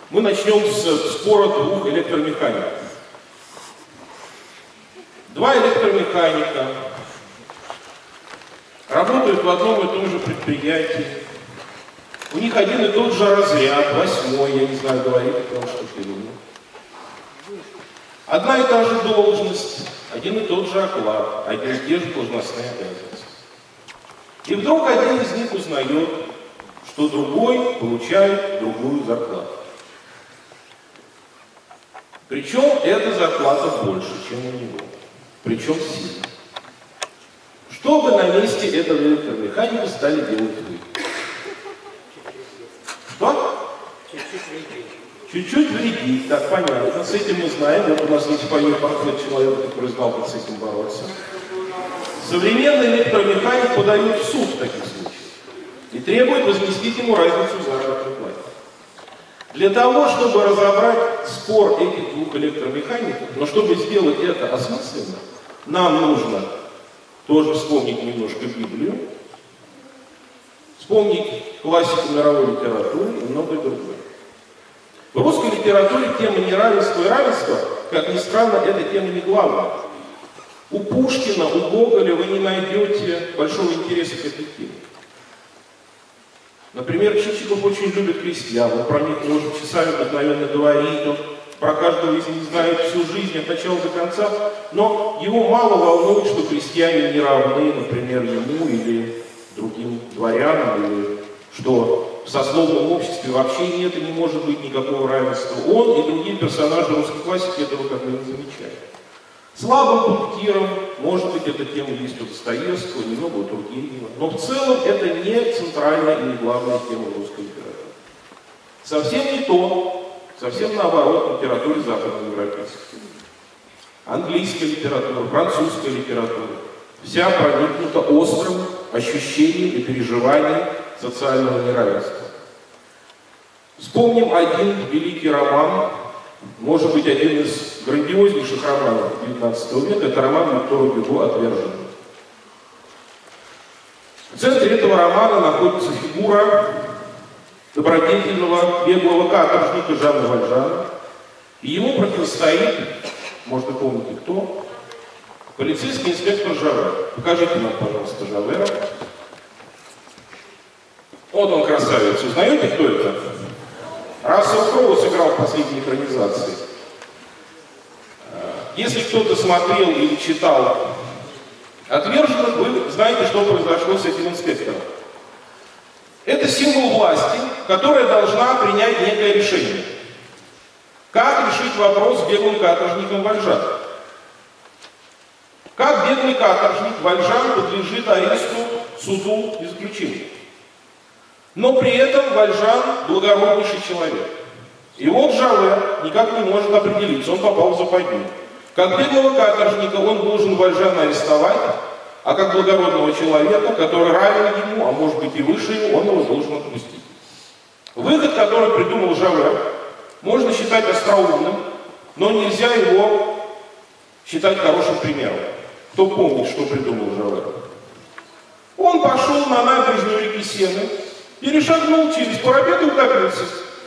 Мы начнем с спора двух электромехаников. Два электромеханика работают в одном и том же предприятии. У них один и тот же разряд, 8-й, я не знаю, говорит о том, что или нет. Одна и та же должность, один и тот же оклад, одни и те же должностные обязанности. И вдруг один из них узнает, что другой получает другую зарплату. Причем эта зарплата больше, чем у него. Причем сильно. Что бы на месте этого электромеханика стали делать вы? Что? Чуть-чуть вредить, так понятно. С этим мы знаем. Вот у нас есть поет человек, который знал, как с этим бороться. Современный электромеханик подает в суд в таких случаях и требует возместить ему разницу в заработной плате. Для того, чтобы разобрать спор этих двух электромехаников, но чтобы сделать это осмысленно, нам нужно тоже вспомнить немножко Библию, вспомнить классику мировой литературы и многое другое. В русской литературе тема неравенства и равенства, как ни странно, эта тема не главная. У Пушкина, у Гоголя вы не найдете большого интереса к этой теме. Например, Чичиков очень любит крестьян, он про них может часами обыкновенно говорить, он про каждого из них знает всю жизнь от начала до конца, но его мало волнует, что крестьяне не равны, например, ему или другим дворянам, или что в сословном обществе вообще нет и не может быть никакого равенства. Он и другие персонажи русской классики этого как бы не замечают. Слабым пунктиром, может быть, эта тема есть у Достоевского, немного у Тургенева, но в целом это не центральная и не главная тема русской литературы. Совсем не то, совсем наоборот, литературе западноевропейской. Английская литература, французская литература, вся проникнута острым ощущением и переживанием социального неравенства. Вспомним один великий роман, может быть, один из грандиознейших романов XIX века, это роман Виктора Гюго «Отверженный». В центре этого романа находится фигура добродетельного, беглого каторжника Жана Вальжана, и ему противостоит, может, вы помните кто, полицейский инспектор Жавер. Покажите нам, пожалуйста, Жавера. Вот он, красавец. Узнаете, кто это? Рассел Кроу сыграл в последней экранизации. Если кто-то смотрел или читал «Отверженных», вы знаете, что произошло с этим инспектором. Это символ власти, которая должна принять некое решение. Как решить вопрос с беглым каторжником Вальжан? Как беглый каторжник Вальжан подлежит аресту, суду и заключению? Но при этом Вальжан благороднейший человек. И вот Жавер никак не может определиться, он попал в западню. Как беглого каторжника он должен Вальжана арестовать, а как благородного человека, который равен ему, а может быть и выше его, он его должен отпустить. Выход, который придумал Жавер, можно считать остроумным, но нельзя его считать хорошим примером. Кто помнит, что придумал Жавер? Он пошел на набережную реки Сены, перешагнул через парапет и утопился.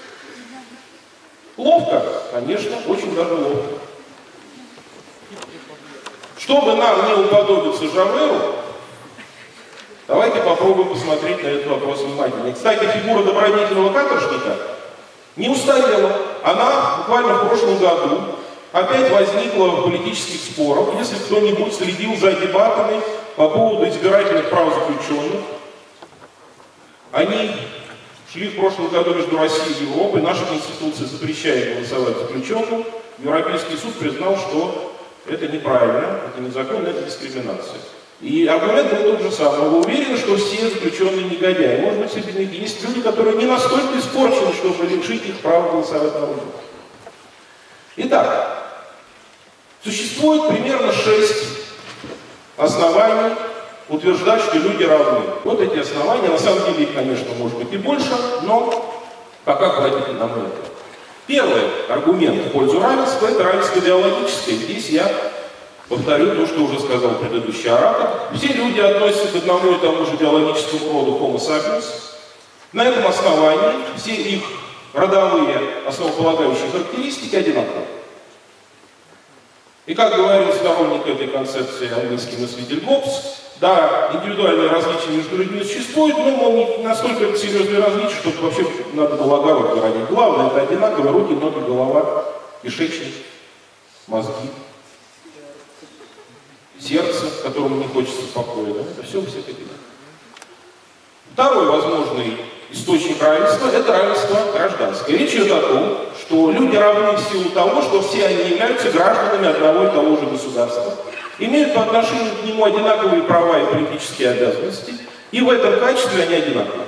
Ловко? Конечно, очень даже ловко. Чтобы нам не уподобиться Жаверу, давайте попробуем посмотреть на этот вопрос внимательно. Кстати, фигура добродетельного каторжника не устарела. Она буквально в прошлом году опять возникла в политических спорах. Если кто-нибудь следил за дебатами по поводу избирательных прав заключенных, они шли в прошлом году между Россией и Европой. Наша Конституция запрещает голосовать заключенным. Европейский суд признал, что это неправильно, это незаконно, это дискриминация. И аргумент был тот же самый. Вы уверены, что все заключенные негодяи? Может быть, среди них есть люди, которые не настолько испорчены, чтобы лишить их права голосовать на выборах. Итак, существует примерно 6 оснований утверждать, что люди равны. Вот эти основания, на самом деле их, конечно, может быть и больше, но пока хватит нам этого. Первый аргумент в пользу равенства – это равенство идеологическое. Здесь я повторю то, что уже сказал предыдущий оратор. Все люди относятся к одному и тому же биологическому роду Homo sapiens. На этом основании все их родовые основополагающие характеристики одинаковы. И как говорил сторонник этой концепции английский мыслитель Гоббс, да, индивидуальные различия между людьми существуют, но, мол, не настолько это серьезные различия, чтобы вообще надо было огород городить. Главное, это одинаковые руки, ноги, голова, кишечник, мозги, сердце, которому не хочется покоя. Да? Это все у всех одинаково. Второй возможный источник равенства – это равенство гражданское. Речь идет о том, что люди равны в силу того, что все они являются гражданами одного и того же государства, имеют по отношению к нему одинаковые права и политические обязанности, и в этом качестве они одинаковы.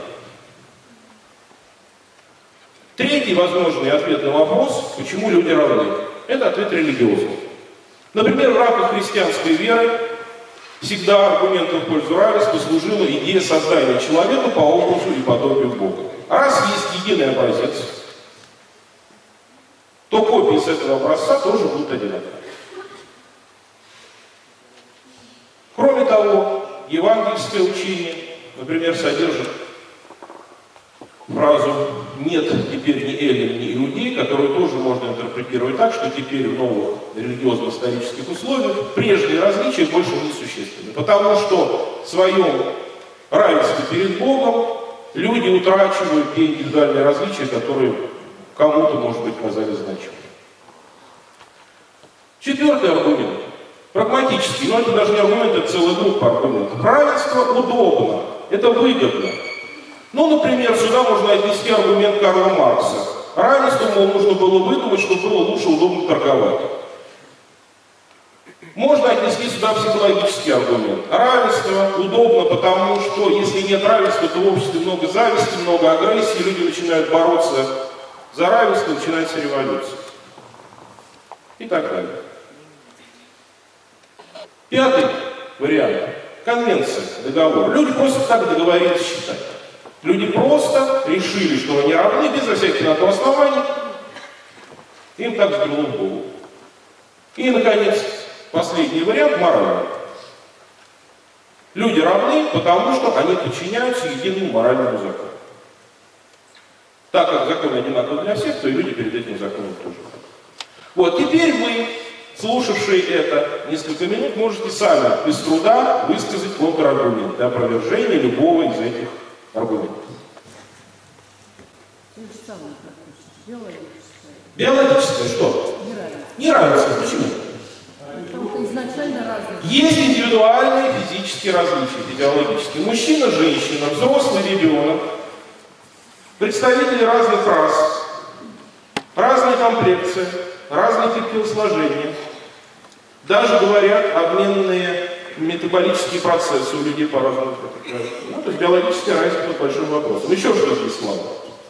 Третий возможный ответ на вопрос, почему люди равны, это ответ религиозный. Например, в рамках христианской веры всегда аргументом в пользу равенства служила идея создания человека по образу и подобию Бога. А раз есть единый образец, то копии с этого образца тоже будут одинаковые. Кроме того, евангельское учение, например, содержит фразу «нет теперь ни эллин, ни иудей», которую тоже можно интерпретировать так, что теперь в новых религиозно-исторических условиях прежние различия больше не существенны. Потому что в своем равенстве перед Богом люди утрачивают те индивидуальные различия, которые кому-то, может быть, казались значимыми. Четвертый аргумент. Прагматический, но это даже не аргумент, это целая группа аргументов. Равенство удобно, это выгодно. Ну, например, сюда можно отнести аргумент Карла Маркса. Равенство, мол, нужно было выдумать, чтобы было лучше удобно торговать. Можно отнести сюда психологический аргумент. Равенство удобно, потому что если нет равенства, то в обществе много зависти, много агрессии, люди начинают бороться за равенство, начинается революция. И так далее. Пятый вариант. Конвенция, договор. Люди просто так договорились считать. Люди просто решили, что они равны, безо всяких на то оснований. Им так взбрело в голову. И, наконец, последний вариант – моральный. Люди равны, потому что они подчиняются единому моральному закону. Так как закон одинаков для всех, то и люди перед этим законом тоже. Вот, теперь вы, слушавшие это несколько минут, можете сами без труда высказать контраргументы, опровержение любого из этих аргументов. Биологическое что? Неравенство. Почему? Есть индивидуальные физические различия, физиологические. Мужчина, женщина, взрослый ребенок, представители разных рас, разные комплекции, разные типы телосложения. Даже, говорят, обменные метаболические процессы у людей по-разному протекают. Ну, то есть биологическое равенство под большим вопросом. Еще что здесь слабо?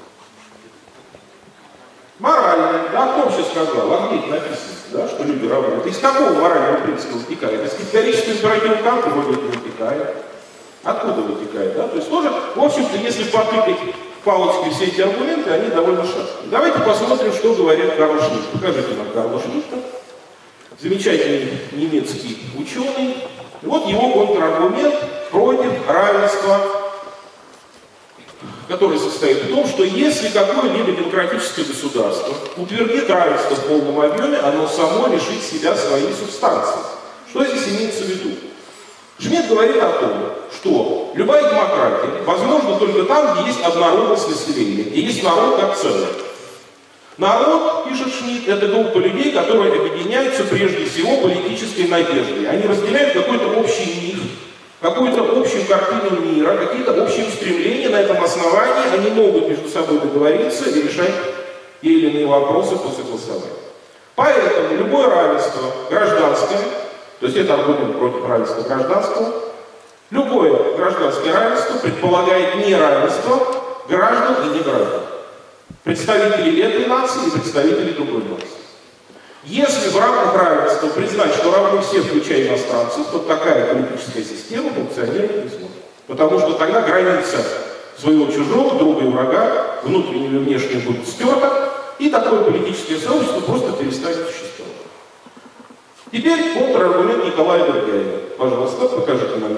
Моральное, да, кто вообще сказал? А где это написано, да, что люди равны? Это из какого морального принципа вытекает? Из категорического императива Канта вроде не вытекает. Откуда вытекает, да? То есть тоже, в общем-то, если потыкать палочкой все эти аргументы, они довольно шаткие. Давайте посмотрим, что говорит Карл Шмидт. Покажите нам Карла Шмидта. Замечательный немецкий ученый. И вот его контраргумент против равенства, который состоит в том, что если какое-либо демократическое государство утвердит равенство в полном объеме, оно само лишит себя своей субстанции. Что здесь имеется в виду? Шмидт говорит о том, что любая демократия возможна только там, где есть однородность населения, где есть народ как целое. Народ, пишет Шмидт, это группа людей, которые объединяются прежде всего политической надеждой. Они разделяют какой-то общий миф, какую-то общую картину мира, какие-то общие устремления. На этом основании они могут между собой договориться и решать те или иные вопросы после голосования. Поэтому любое равенство гражданское, то есть это аргумент против равенства гражданского, любое гражданское равенство предполагает неравенство граждан и неграждан. Представителей этой нации и представителей другой нации. Если в рамках равенства признать, что равны все, включая иностранцев, то такая политическая система функционировать не сможет. Потому что тогда граница своего чужого, друга и врага, внутреннего и внешнего будет стерта, и такое политическое сообщество просто перестанет существовать. Теперь контраргумент Николая Бердяева. Пожалуйста, покажите нам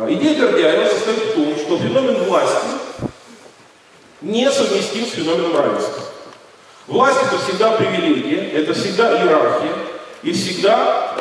Идея Бердяева состоит в том, что феномен власти несовместим с феноменом равенства. Власть — это всегда привилегия, это всегда иерархия и всегда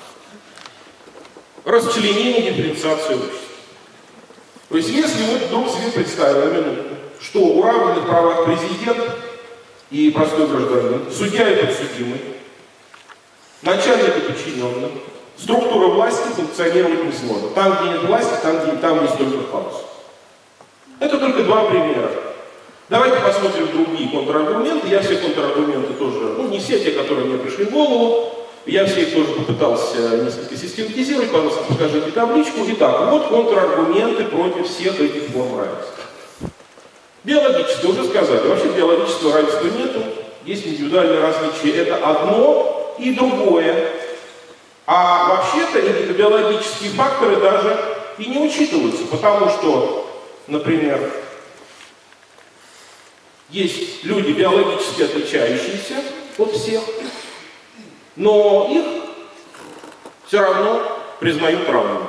расчленение, дифференциация общества. То есть если мы вдруг себе представим на минутку, что у равных правах президент и простой гражданин, судья и подсудимый, начальник и подчиненный, структура власти функционировать не сможет. Там, где нет власти, там есть только хаос. Это только два примера. Давайте посмотрим другие контраргументы. Я все контраргументы тоже, не все те, которые мне пришли в голову, я все их тоже попытался несколько систематизировать. Пожалуйста, покажите табличку. Итак, вот контраргументы против всех этих форм равенства. Биологическое, уже сказали, вообще биологического равенства нету, есть индивидуальные различия. Это одно и другое. А вообще-то биологические факторы даже и не учитываются, потому что, например, есть люди биологически отличающиеся от всех, но их все равно признают равными.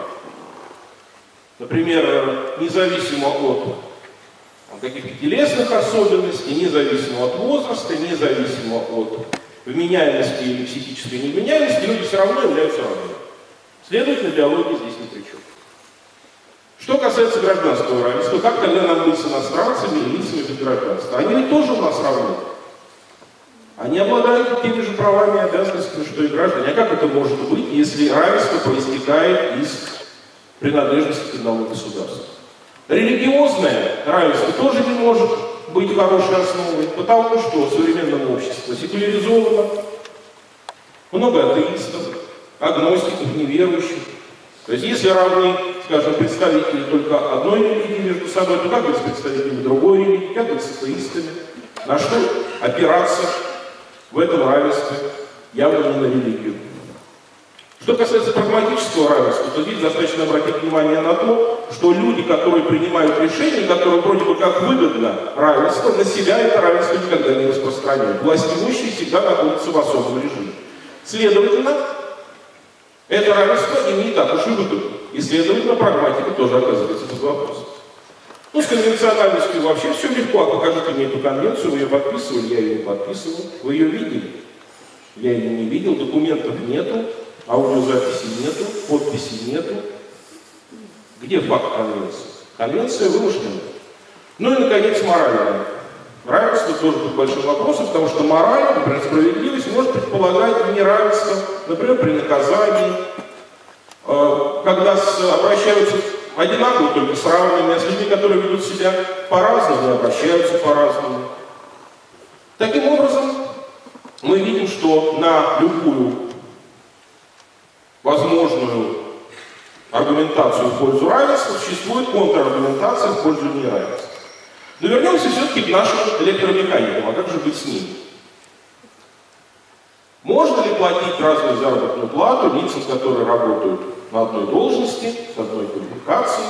Например, независимо от каких-то телесных особенностей, независимо от возраста, независимо от вменяемости или психической невменяемости, люди все равно являются равными. Следовательно, биология здесь ни при чем. Что касается гражданского равенства, как тогда нам быть с иностранцами и лицами без гражданства? Они ведь тоже у нас равны. Они обладают теми же правами и обязанностями, что и граждане. А как это может быть, если равенство проистекает из принадлежности к одному государству? Религиозное равенство тоже не может быть хорошей основой, потому что современное общество секуляризовано, много атеистов, агностиков, неверующих. То есть если равны, скажем, представители только одной религии между собой, то как быть с представителями другой религии, как быть с атеистами? На что опираться в этом равенстве, явно не на религию? Что касается прагматического равенства, то здесь достаточно обратить внимание на то, что люди, которые принимают решения, которые вроде бы как выгодно равенство, на себя это равенство никогда не распространяют. Власть имущие всегда находятся в особом режиме. Следовательно, это равенство им не так уж и выгодно. И, следовательно, прагматика тоже оказывается под вопросом. С конвенциональностью вообще все легко. А покажите мне эту конвенцию, вы ее подписывали, я ее не подписывал. Вы ее видели? Я ее не видел, документов нету. Аудиозаписи нету, подписи нету. Где факт конвенции? Конвенция вымышленная. И, наконец, моральное. Равенство тоже под большим вопросом, потому что мораль, например, справедливость может предполагать неравенство, например, при наказании, когда обращаются одинаково, только с равными, а с людьми, которые ведут себя по-разному, обращаются по-разному. Таким образом, мы видим, что на любую возможную аргументацию в пользу равенства существует контраргументация в пользу неравенства. Но вернемся все-таки к нашим электромеханикам. А как же быть с ними? Можно ли платить разную заработную плату лицам, которые работают на одной должности, с одной квалификацией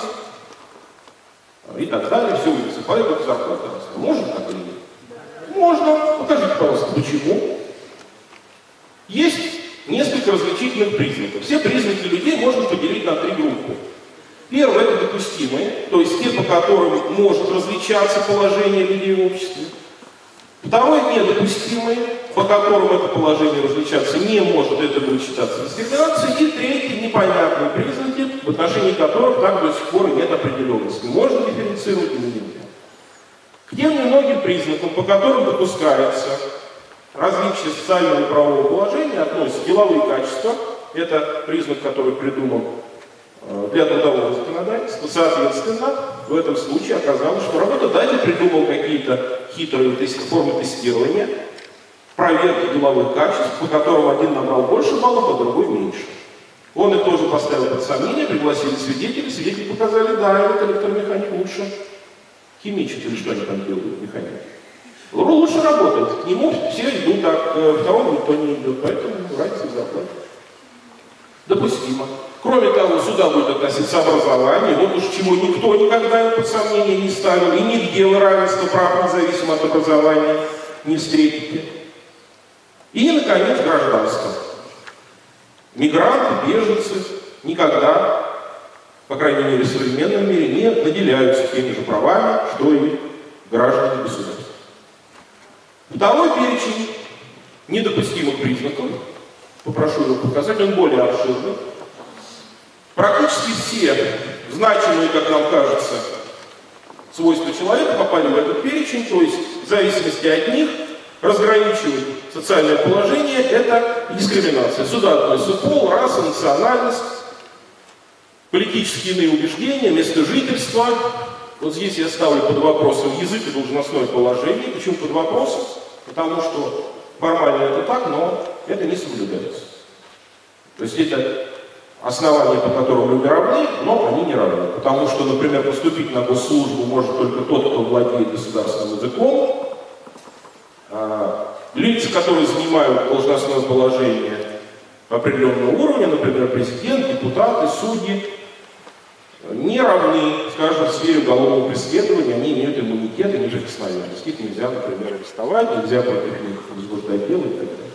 и так далее? Все высыпают, как зарплата растет. Можно так или нет? Можно. Покажите, пожалуйста, почему. Есть несколько различительных признаков. Все признаки людей можно поделить на три группы. Первое — это допустимые, то есть те, по которым может различаться положение людей в обществе. Второе — недопустимые, по которым это положение различаться не может, это будет считаться дискриминацией. И третье — непонятные признаки, в отношении которых так до сих пор нет определенности. Можно дифференцировать или нельзя. К тем немногим признакам, по которым допускается различие социального и правового положения, относятся деловые качества. Это признак, который придуман для трудового законодательства. Соответственно, в этом случае оказалось, что работодатель придумал какие-то хитрые формы тестирования, проверки деловых качеств, по которым один набрал больше баллов, а другой меньше. Он их тоже поставил под сомнение, пригласили свидетелей, свидетели показали, да, этот электромеханик лучше химичит, или что они там делают, механики. Лучше работает, к нему все идут, а к второму никто не идет, поэтому разница зарплаты. Допустимо. Кроме того, сюда будет относиться образование, вот уж чего никто никогда под сомнение не ставил, и нигде вы равенство прав независимо от образования не встретите. И, наконец, гражданство. Мигранты, беженцы никогда по крайней мере в современном мире, не наделяются теми же правами, что и граждане государства. Второй перечень недопустимых признаков, попрошу его показать, он более обширный. Практически все значимые, как нам кажется, свойства человека попали в этот перечень, то есть в зависимости от них разграничивать социальное положение – это дискриминация. Сюда относятся пол, раса, национальность, политические иные убеждения, место жительства. Вот здесь я ставлю под вопросом язык и должностное положение. Почему под вопросом? Потому что формально это так, но это не соблюдается. То есть это основания, по которым люди равны, но они не равны. Потому что, например, поступить на госслужбу может только тот, кто владеет государственным языком. Лица, которые занимают должностное положение определенного уровня, например, президент, депутаты, судьи, не равны, скажем, в сфере уголовного преследования, они имеют иммунитет и неприкосновенность. Их нельзя, например, арестовать, нельзя против них возбуждать дело и так далее.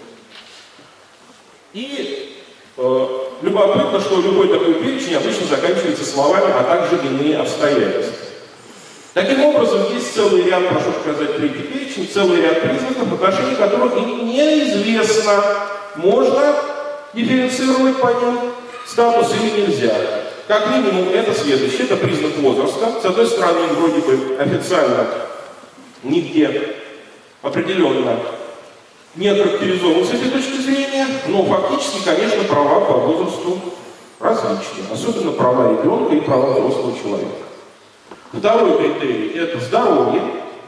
И любопытно, что любой такой перечень обычно заканчивается словами, а также иные обстоятельства. Таким образом, есть целый ряд, прошу показать третий перечень, целый ряд признаков, в отношении которых неизвестно, можно дифференцировать по ним статус или нельзя. Как минимум, это следующее, это признак возраста. С одной стороны, он вроде бы официально нигде определенно не охарактеризован с этой точки зрения, но фактически, конечно, права по возрасту различны, особенно права ребенка и права взрослого человека. Второй критерий – это здоровье.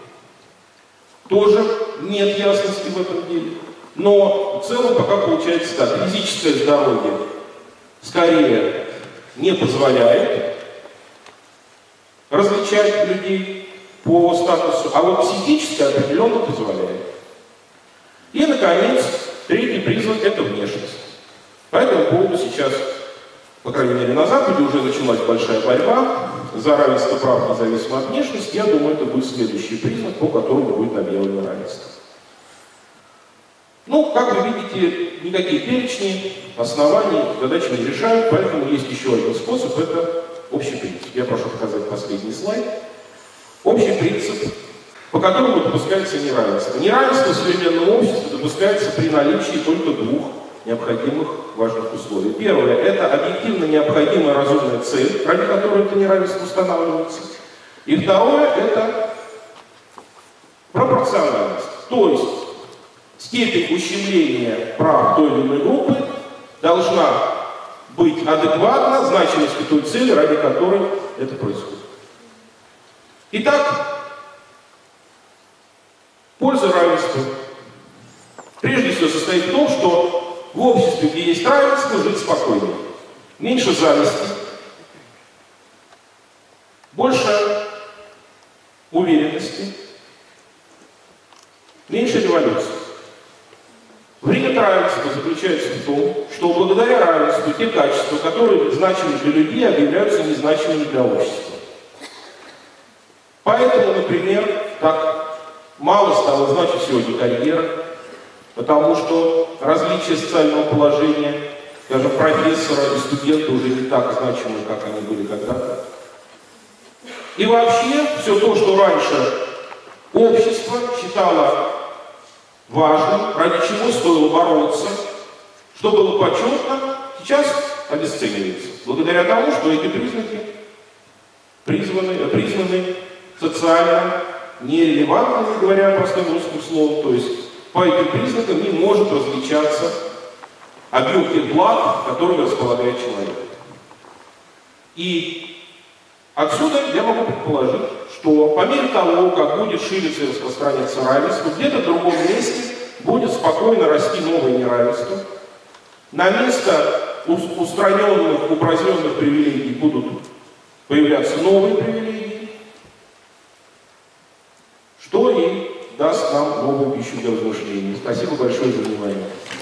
Тоже нет ясности в этом деле. Но в целом пока получается так. Физическое здоровье скорее не позволяет различать людей по статусу, а вот психическое определенно позволяет. И, наконец, третий признак – это внешность. По этому поводу сейчас, по крайней мере, на Западе уже началась большая борьба за равенство прав независимо от внешности. Я думаю, это будет следующий признак, по которому будет объявлено равенство. Ну, как вы видите, никакие перечни, основания задачи не решают, поэтому есть еще один способ – это общий принцип. Я прошу показать последний слайд. Общий принцип, по которому допускается неравенство. Неравенство в современном обществе допускается при наличии только двух необходимых важных условий. Первое – это объективно необходимая разумная цель, ради которой это неравенство устанавливается. И второе – это пропорциональность. То есть степень ущемления прав той или иной группы должна быть адекватна значимости той цели, ради которой это происходит. Итак, польза равенства прежде всего состоит в том, что в обществе, где есть равенство, жить спокойнее. Меньше зависти, больше уверенности, меньше революции. Вред равенства заключается в том, что благодаря равенству те качества, которые значимы для людей, объявляются незначимыми для общества. Поэтому, например, так мало стало значить сегодня карьера, потому что различия социального положения, скажем, профессора и студента уже не так значимы, как они были когда-то. И вообще, все то, что раньше общество считало важным, ради чего стоило бороться, что было почетно, сейчас обесценивается. Благодаря тому, что эти признаки признаны социально нерелевантными, говоря простым русским словом, то есть по этим признакам не может различаться объем тех благ, которыми располагает человек. И отсюда я могу предположить, что по мере того, как будет шириться и распространяться равенство, где-то в другом месте будет спокойно расти новое неравенство. На место устраненных, упраздненных привилегий будут появляться новые привилегии, что и даст нам новую пищу для размышлений. Спасибо большое за внимание.